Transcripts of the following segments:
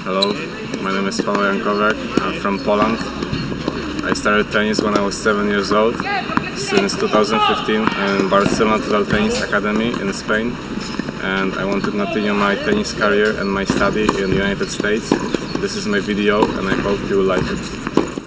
Hello, my name is Paweł Jankowek. I'm from Poland. I started tennis when I was 7 years old. Since 2015, I'm in Barcelona Total Tennis Academy in Spain, and I want to continue my tennis career and my study in the United States. This is my video, and I hope you will like it.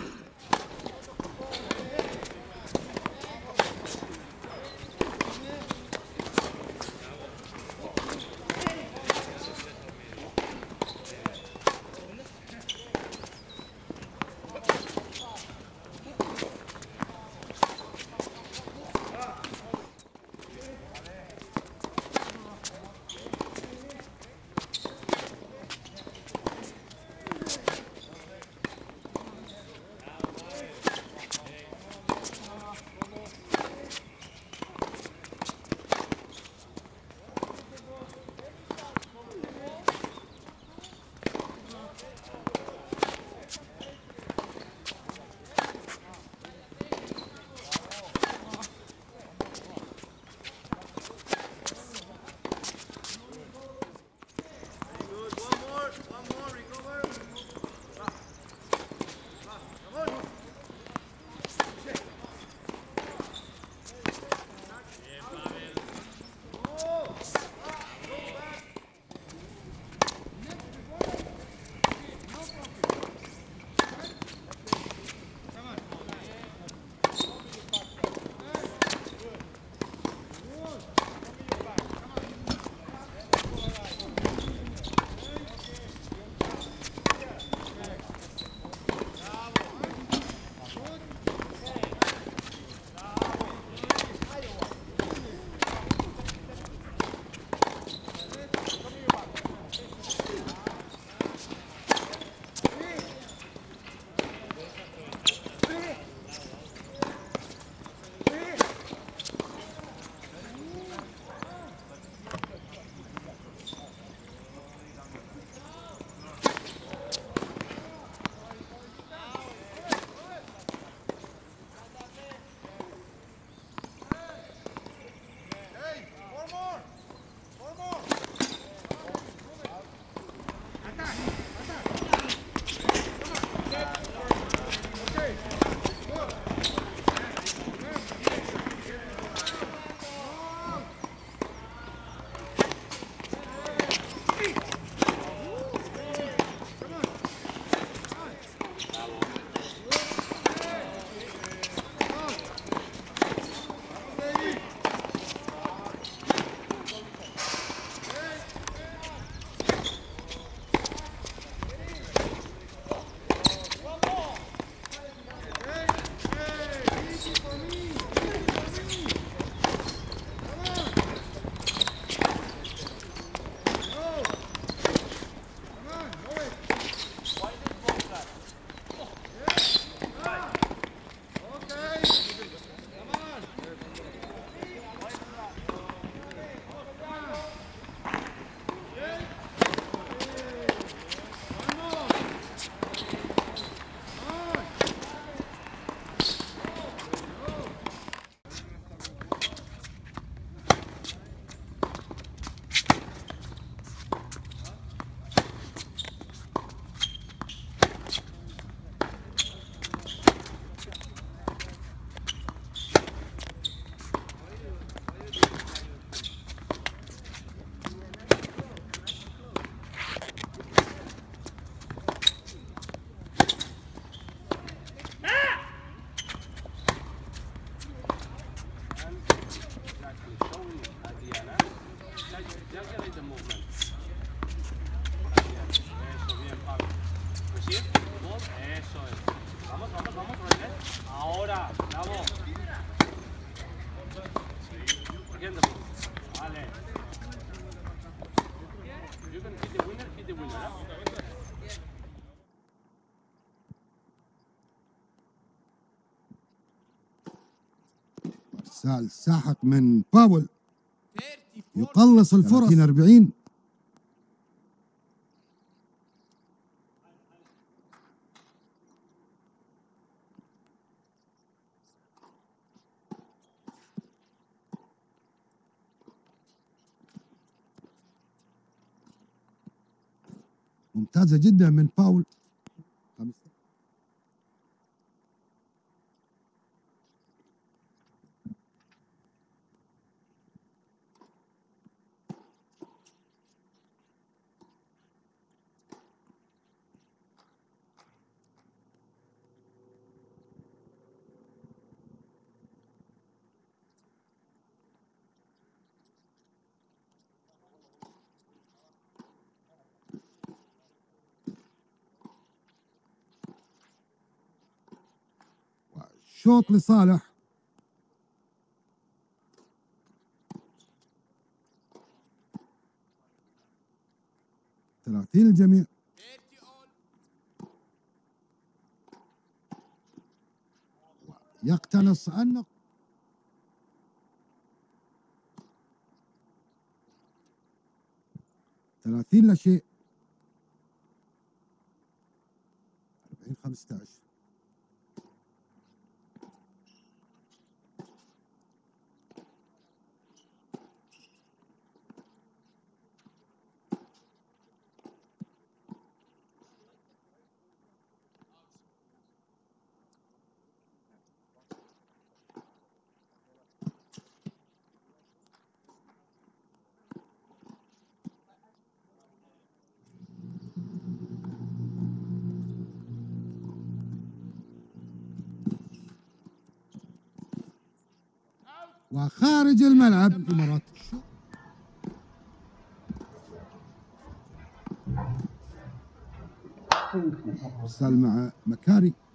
سال ساحق من باول يقلص الفرص 40. ممتازة جدا من باول. شوط لصالح. ثلاثين الجميع. يقتنص النقط. 30 لا شيء. 40-15. وخارج الملعب. الإمارات وصل مع مكاري.